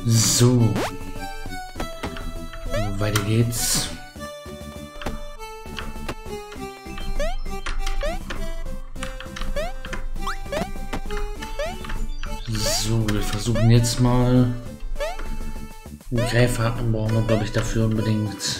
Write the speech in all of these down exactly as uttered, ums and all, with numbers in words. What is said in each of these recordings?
So. Weiter geht's. So, wir versuchen jetzt mal einen Greifhaken brauchen wir, glaube ich, dafür unbedingt.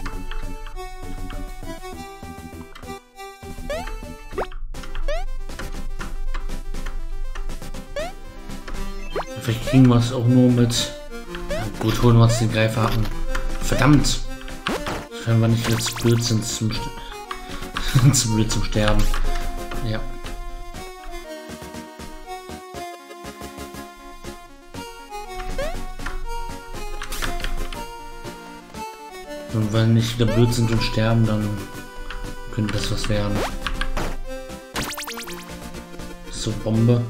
Vielleicht kriegen wir es auch nur mit. Ja, gut, holen wir uns den Greifhaken. Verdammt! Wenn wir nicht jetzt blöd sind zum, zu blöd zum Sterben. Ja. Und wenn wir nicht wieder blöd sind und sterben, dann könnte das was werden. So, Bombe.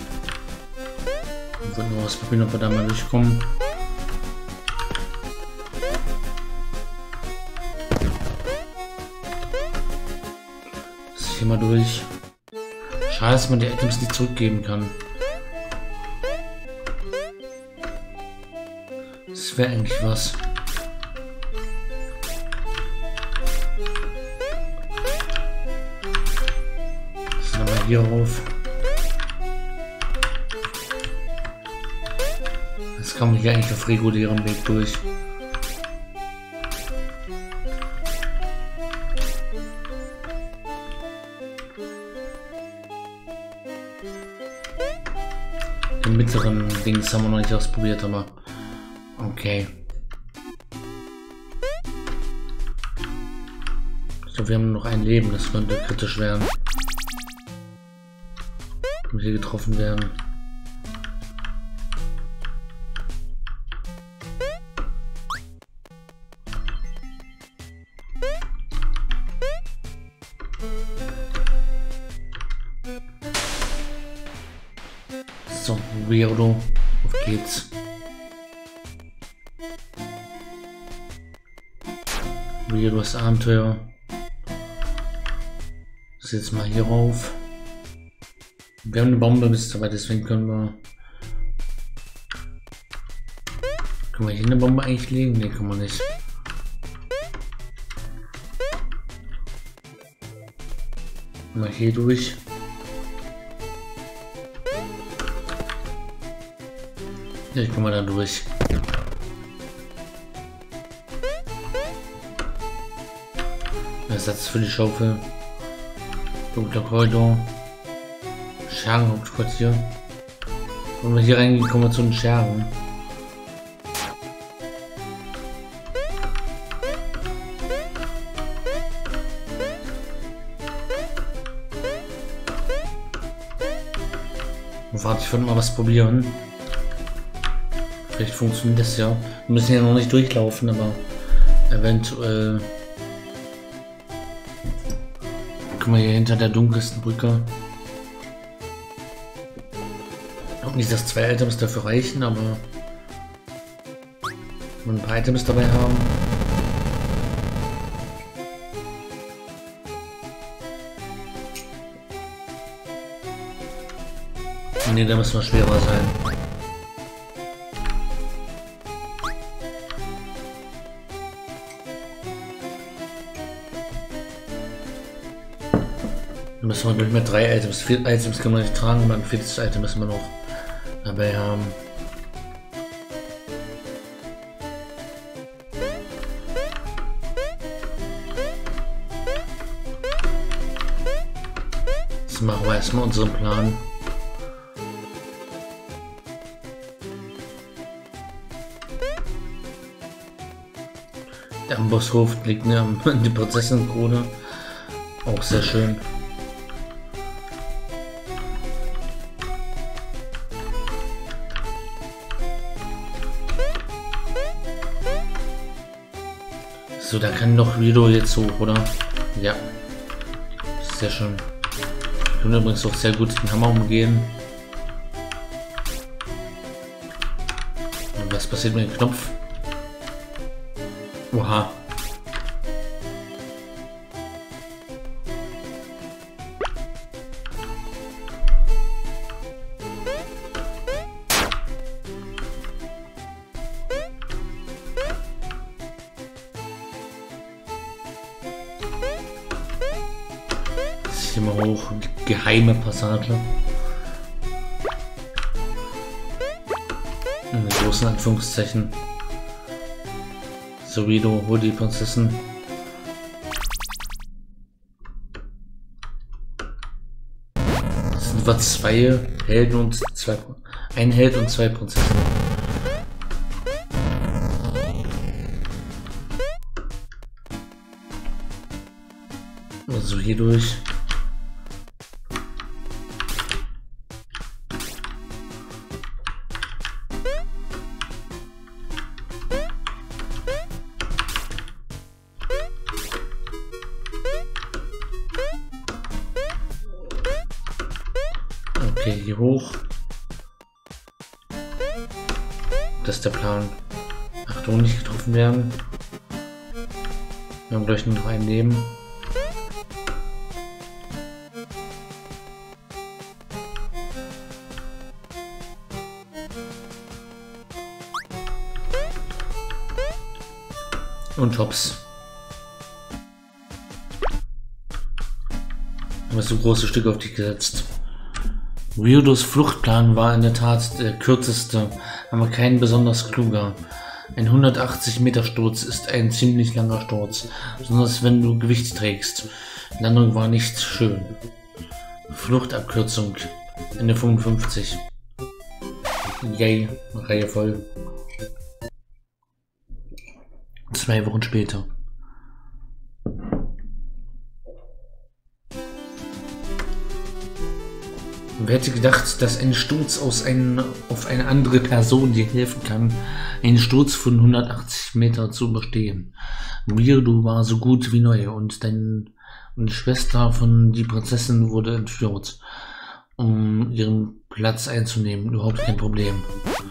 Ich würde nur was probieren, ob wir da mal durchkommen. Das hier mal durch. Schade, dass man die Items nicht zurückgeben kann. Das wäre eigentlich was. Das nochmal hier rauf. Jetzt kann man hier eigentlich auf regulärem Weg durch. Den mittleren Dings haben wir noch nicht ausprobiert, aber okay. Ich glaube, wir haben noch ein Leben, das könnte kritisch werden. Wenn wir hier getroffen werden. So, Weirdo, auf geht's. Weirdos Abenteuer. Das jetzt mal hier rauf. Wir haben eine Bombe bis dabei, deswegen können wir. Können wir hier eine Bombe eigentlich legen? Ne, können wir nicht. Mal hier durch. Ja, ich komme da durch. Ersatz für die Schaufel. Dunkler Korridor. Schergenhauptquartier. Wenn wir hier reingehen, kommen wir zu den Schergen. Warte, ich würde mal was probieren. Vielleicht funktioniert das ja. Wir müssen ja noch nicht durchlaufen, aber eventuell können wir hier hinter der dunkelsten Brücke. Ich glaube nicht, dass zwei Items dafür reichen, aber wenn wir ein paar Items dabei haben. Ne, da müssen wir schwerer sein. Da müssen wir durch mit drei Items. Vier Items können wir nicht tragen, aber ein viertes Item müssen wir noch dabei haben. Jetzt machen wir erstmal unseren Plan. Der Ambosshof liegt mir am die Prinzessin-Krone. Auch sehr schön. So, da kann doch Rido jetzt hoch, oder? Ja. Sehr schön. Wir können übrigens auch sehr gut den Hammer umgehen. Und was passiert mit dem Knopf? Oha. hier mal hoch. Die geheime Passage. In großen Anführungszeichen. Sorido, hol die Prinzessin. Es sind etwa zwei Helden und zwei. Ein Held und zwei Prinzessinnen. Also hier durch. Okay, hier hoch. Das ist der Plan. Achtung, nicht getroffen werden. Wir haben gleich nur noch ein Leben. Und Hops. Du hast so große Stücke auf dich gesetzt. Weirdos Fluchtplan war in der Tat der kürzeste, aber kein besonders kluger. Ein hundertachtzig Meter Sturz ist ein ziemlich langer Sturz, besonders wenn du Gewicht trägst. Landung war nicht schön. Fluchtabkürzung. Ende fünfundfünfzig. Yay, Reihe voll. Zwei Wochen später. Wer hätte gedacht, dass ein Sturz aus ein, auf eine andere Person dir helfen kann, einen Sturz von hundertachtzig Meter zu überstehen. Weirdo war so gut wie neu und deine und die Schwester von die Prinzessin wurde entführt, um ihren Platz einzunehmen. Überhaupt kein Problem.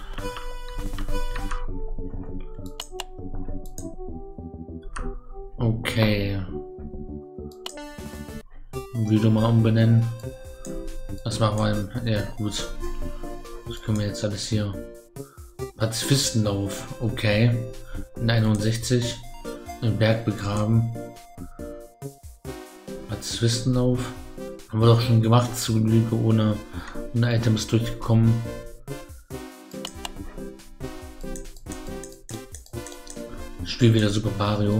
Okay. Weirdo mal umbenennen. Das machen wir. Ja, gut. Das können wir jetzt alles hier. Pazifistenlauf. Okay. In einundsechzig. Im Berg begraben. Pazifistenlauf. Haben wir doch schon gemacht. Zu Genüge ohne, ohne Items durchgekommen. Ich spiele wieder Super Mario.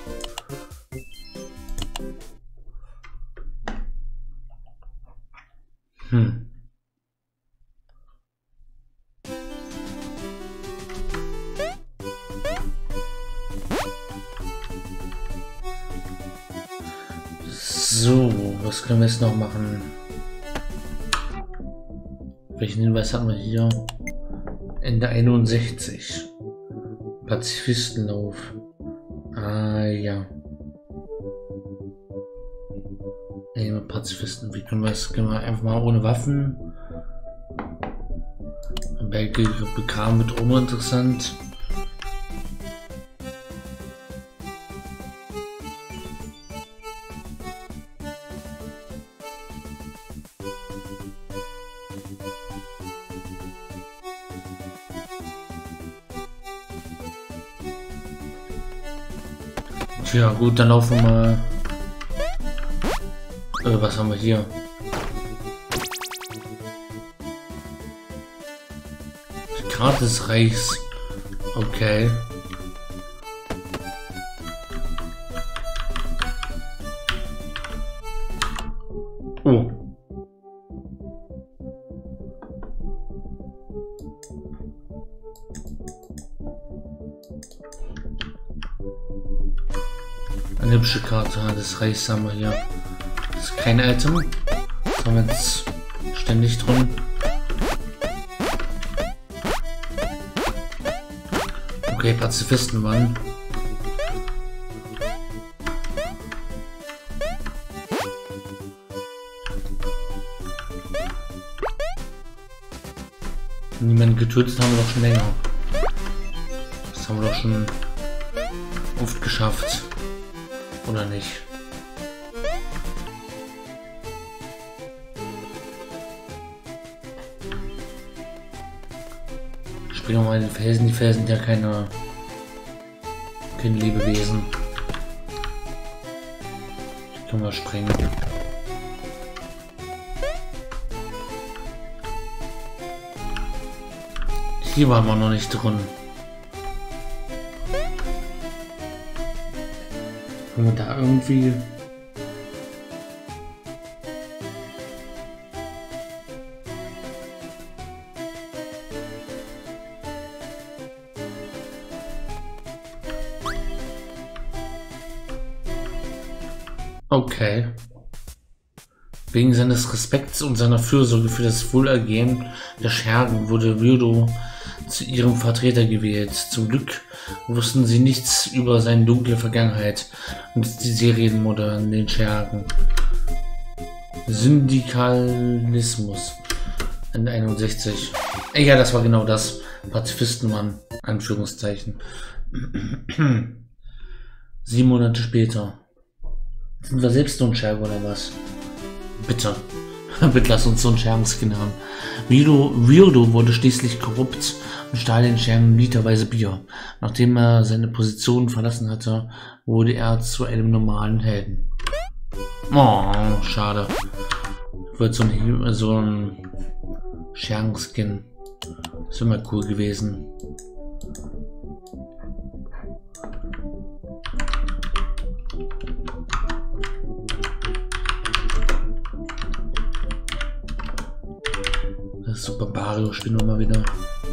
Hm. So, was können wir jetzt noch machen? Welchen Hinweis haben wir hier? Ende einundsechzig. Pazifistenlauf. Ah ja. Ey, Pazifisten, wie können wir das? Können wir einfach mal ohne Waffen? Berg bekam wird auch nur interessant. Tja, gut, dann laufen wir mal. Äh, was haben wir hier? Die Karte des Reichs. Okay. Oh. Eine hübsche Karte des Reichs haben wir hier. Das ist kein Item. Das haben wir jetzt ständig drin. Okay, Pazifisten waren. Niemanden getötet haben wir doch schon länger. Das haben wir doch schon oft geschafft. Oder nicht? Springen wir mal in den Felsen. Die Felsen sind ja keine, keine Lebewesen. Die können wir springen. Hier waren wir noch nicht drin. Können wir da irgendwie... Okay. Wegen seines Respekts und seiner Fürsorge für das Wohlergehen der Schergen wurde Weirdo zu ihrem Vertreter gewählt. Zum Glück wussten sie nichts über seine dunkle Vergangenheit und die Serienmorde in den Schergen. Syndikalismus in einundsechzig. Ja, das war genau das. Pazifistenmann, Anführungszeichen. Sieben Monate später. Sind wir selbst so ein Scherge oder was? Bitte. Bitte lass uns so einen Schergenskin haben. Weirdo, Weirdo wurde schließlich korrupt und stahl den Schergen literweise Bier. Nachdem er seine Position verlassen hatte, wurde er zu einem normalen Helden. Oh, schade. Wird so ein, so ein Schergenskin. Das wäre mal cool gewesen. Das Super Mario spielen wir mal wieder.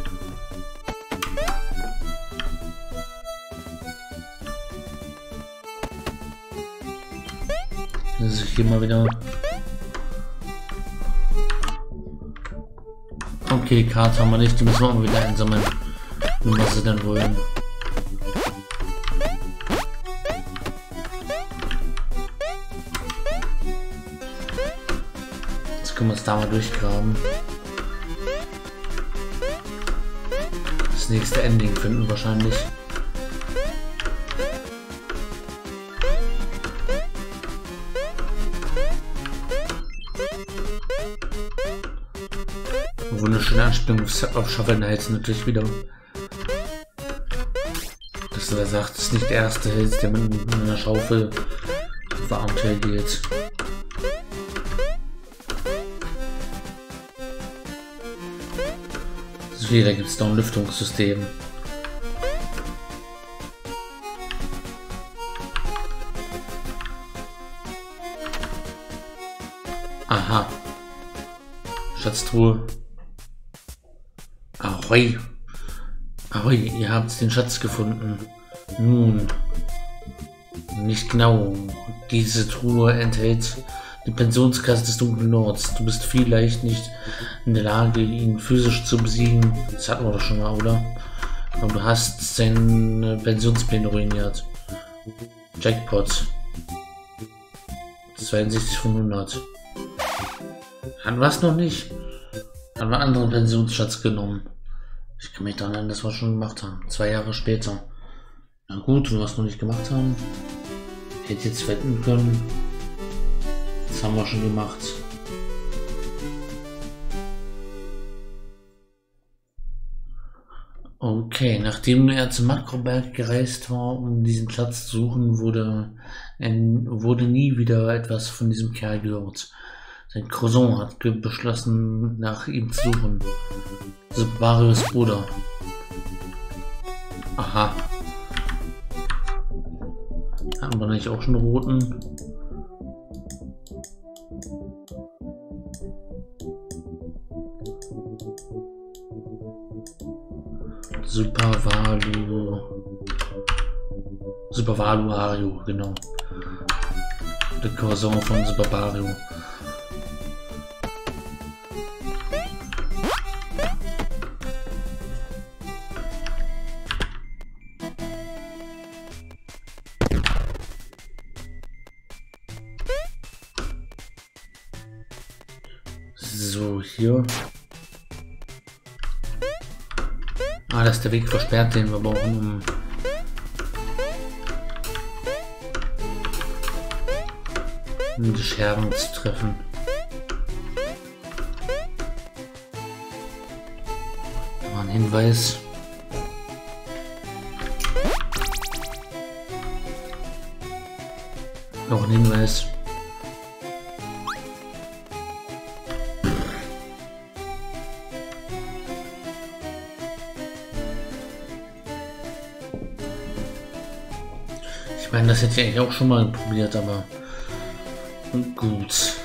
Das ist hier mal wieder. Okay, Karte haben wir nicht, die müssen wir mal wieder einsammeln. Nur was sie dann wollen. Jetzt können wir uns da mal durchgraben. Das nächste Ending finden wahrscheinlich. Wunderschöne Anspielung auf Shovel Knight natürlich wieder. Dass er sagt, es ist nicht der erste Held, der mit einer Schaufel auf Abenteuer geht. So, da gibt es noch ein Lüftungssystem. Aha. Schatztruhe. Ahoi. Ahoi, ihr habt den Schatz gefunden. Nun. Nicht genau. Diese Truhe enthält die Pensionskasse des Dunklen Nords. Du bist vielleicht nicht in der Lage, ihn physisch zu besiegen. Das hatten wir doch schon mal, oder? Aber du hast seine Pensionspläne ruiniert. Jackpot. zweiundsechzig von hundert. Hatten wir es noch nicht? Haben wir einen anderen Pensionsschatz genommen. Ich kann mich daran erinnern, dass wir schon gemacht haben. Zwei Jahre später. Na gut, wenn wir es noch nicht gemacht haben. Hätte jetzt wetten können. Das haben wir schon gemacht. Okay, nachdem er zum Makroberg gereist war, um diesen Schatz zu suchen, wurde, wurde nie wieder etwas von diesem Kerl gehört. Sein Cousin hat beschlossen, nach ihm zu suchen. Super Marios Bruder. Aha. Hatten wir nicht auch schon roten? Super Valu. Super Valuario, genau. Der Cousin von Super Mario. So, hier. Ah, das ist der Weg versperrt, den wir brauchen, um, um die Scherben zu treffen. Da war ein Hinweis. Noch ein Hinweis. Ich meine, das hätte ich eigentlich auch schon mal probiert, aber gut.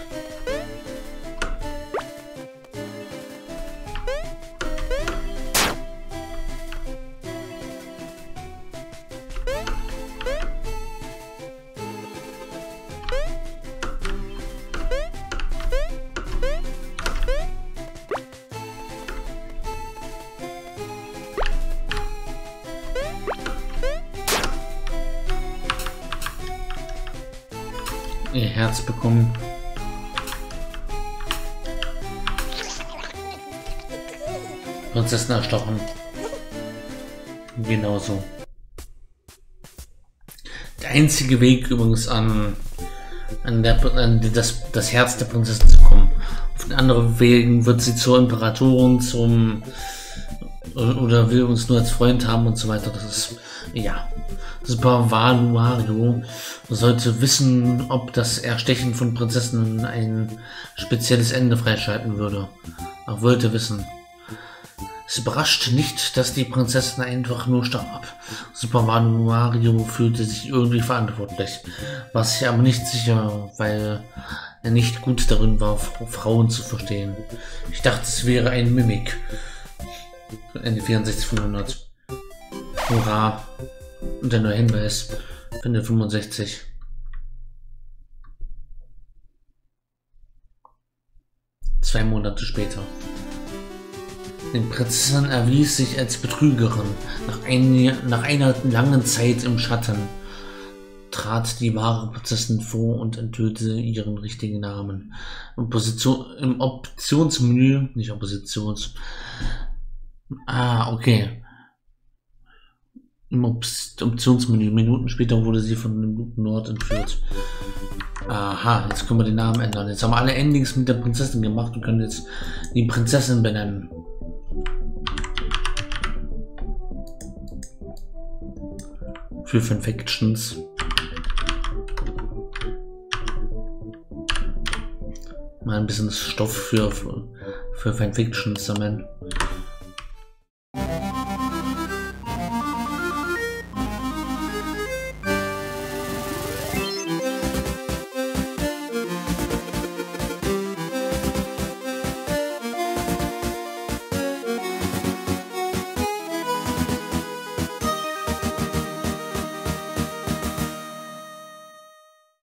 Ihr Herz bekommen. Prinzessin erstochen. Genauso. Der einzige Weg übrigens an, an, der, an das, das Herz der Prinzessin zu kommen. Auf den anderen Wegen wird sie zur Imperatorin, zum oder will uns nur als Freund haben und so weiter. Das ist ja. Super Valuario sollte wissen, ob das Erstechen von Prinzessinnen ein spezielles Ende freischalten würde. Er wollte wissen. Es überrascht nicht, dass die Prinzessin einfach nur starb. Super Valuario fühlte sich irgendwie verantwortlich, war sich aber nicht sicher, weil er nicht gut darin war, Frauen zu verstehen. Ich dachte, es wäre ein Mimik. Ende vierundsechzig von hundert. Hurra! Und der neue Hinweis, Ende fünfundsechzig. Zwei Monate später. Die Prinzessin erwies sich als Betrügerin. Nach, ein, nach einer langen Zeit im Schatten trat die wahre Prinzessin vor und enthüllte ihren richtigen Namen. Im, Position, im Optionsmenü, nicht Oppositions. Ah, okay. Im Optionsmenü. Minuten später wurde sie von dem guten Nord entführt. Aha, jetzt können wir den Namen ändern. Jetzt haben wir alle Endings mit der Prinzessin gemacht und können jetzt die Prinzessin benennen. Für Fanfictions. Mal ein bisschen Stoff für, für, für Fanfictions sammeln.